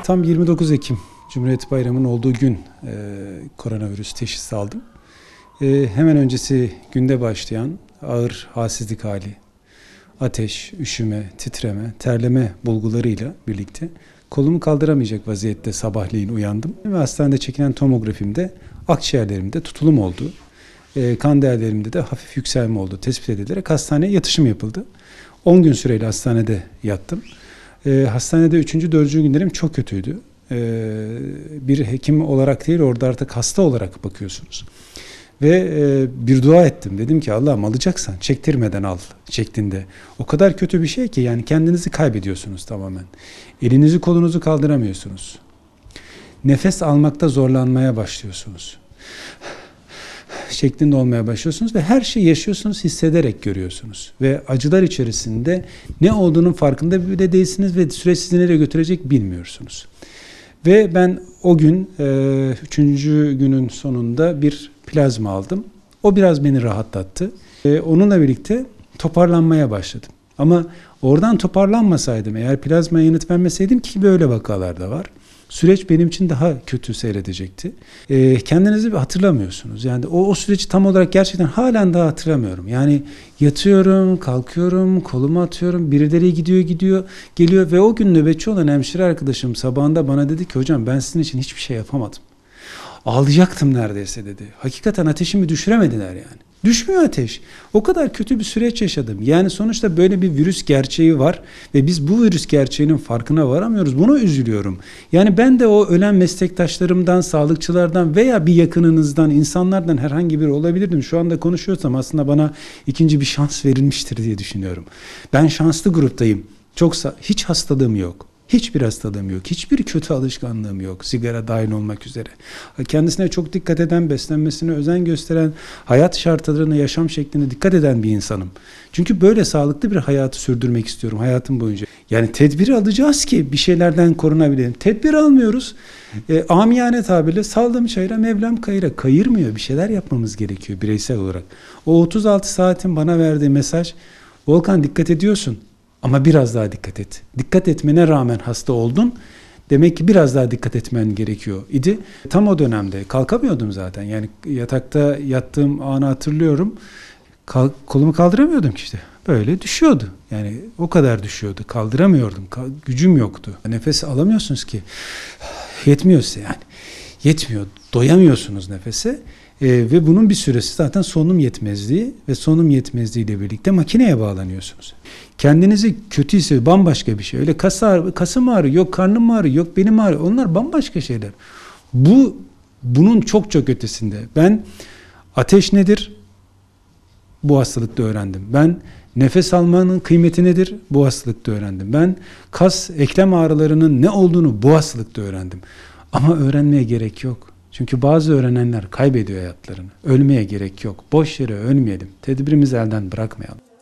Tam 29 Ekim Cumhuriyet Bayramı'nın olduğu gün koronavirüs teşhisi aldım. Hemen öncesi günde başlayan ağır halsizlik hali, ateş, üşüme, titreme, terleme bulgularıyla birlikte kolumu kaldıramayacak vaziyette sabahleyin uyandım. Ve hastanede çekilen tomografimde akciğerlerimde tutulum oldu. Kan değerlerimde de hafif yükselme oldu tespit edilerek hastaneye yatışım yapıldı. 10 gün süreyle hastanede yattım. Hastanede 3. 4. günlerim çok kötüydü. Bir hekim olarak değil, orada artık hasta olarak bakıyorsunuz. Ve bir dua ettim. Dedim ki Allah'ım alacaksan çektirmeden al şeklinde. O kadar kötü bir şey ki yani kendinizi kaybediyorsunuz tamamen. Elinizi kolunuzu kaldıramıyorsunuz. Nefes almakta zorlanmaya başlıyorsunuz. Şeklinde olmaya başlıyorsunuz ve her şeyi yaşıyorsunuz, hissederek görüyorsunuz. Ve acılar içerisinde ne olduğunun farkında bile değilsiniz ve süreç sizi nereye götürecek bilmiyorsunuz. Ve ben o gün 3. günün sonunda bir plazma aldım. O biraz beni rahatlattı. Onunla birlikte toparlanmaya başladım. Ama oradan toparlanmasaydım, eğer plazmaya yanıt vermeseydim, ki böyle vakalar da var, süreç benim için daha kötü seyredecekti. Kendinizi hatırlamıyorsunuz. Yani o süreci tam olarak gerçekten halen daha hatırlamıyorum. Yani yatıyorum, kalkıyorum, kolumu atıyorum, birileri gidiyor, geliyor ve o gün nöbetçi olan hemşire arkadaşım sabahında bana dedi ki hocam ben sizin için hiçbir şey yapamadım. Ağlayacaktım neredeyse dedi. Hakikaten ateşimi düşüremediler yani. Düşmüyor ateş. O kadar kötü bir süreç yaşadım. Yani sonuçta böyle bir virüs gerçeği var ve biz bu virüs gerçeğinin farkına varamıyoruz. Buna üzülüyorum. Yani ben de o ölen meslektaşlarımdan, sağlıkçılardan veya bir yakınınızdan, insanlardan herhangi biri olabilirdim. Şu anda konuşuyorsam aslında bana ikinci bir şans verilmiştir diye düşünüyorum. Ben şanslı gruptayım. Hiç hastalığım yok. Hiçbir hastalığım yok. Hiçbir kötü alışkanlığım yok. Sigara dahil olmak üzere. Kendisine çok dikkat eden, beslenmesine özen gösteren, hayat şartlarına, yaşam şekline dikkat eden bir insanım. Çünkü böyle sağlıklı bir hayatı sürdürmek istiyorum hayatım boyunca. Yani tedbiri alacağız ki bir şeylerden korunabilelim. Tedbir almıyoruz. Amiyane tabirle saldım çayıra, Mevlam kayıra. Kayırmıyor. Bir şeyler yapmamız gerekiyor bireysel olarak. O 36 saatin bana verdiği mesaj, Volkan dikkat ediyorsun. Ama biraz daha dikkat et. Dikkat etmene rağmen hasta oldun. Demek ki biraz daha dikkat etmen gerekiyor idi. Tam o dönemde kalkamıyordum zaten. Yani yatakta yattığım anı hatırlıyorum. Kolumu kaldıramıyordum ki işte. Böyle düşüyordu. Yani o kadar düşüyordu. Kaldıramıyordum. Gücüm yoktu. Nefes alamıyorsunuz ki. Yetmiyor size yani. Yetmiyor. Doyamıyorsunuz nefese. Ve bunun bir süresi zaten solunum yetmezliği ve solunum yetmezliği ile birlikte makineye bağlanıyorsunuz. Kendinizi kötü hissediyor, bambaşka bir şey. Öyle kasım ağrıyor, yok karnım ağrıyor, yok benim ağrıyor. Onlar bambaşka şeyler. Bunun çok çok ötesinde. Ben ateş nedir? Bu hastalıkta öğrendim. Ben nefes almanın kıymeti nedir? Bu hastalıkta öğrendim. Ben kas, eklem ağrılarının ne olduğunu bu hastalıkta öğrendim. Ama öğrenmeye gerek yok. Çünkü bazı öğrenenler kaybediyor hayatlarını. Ölmeye gerek yok. Boş yere ölmeyelim. Tedbirimizi elden bırakmayalım.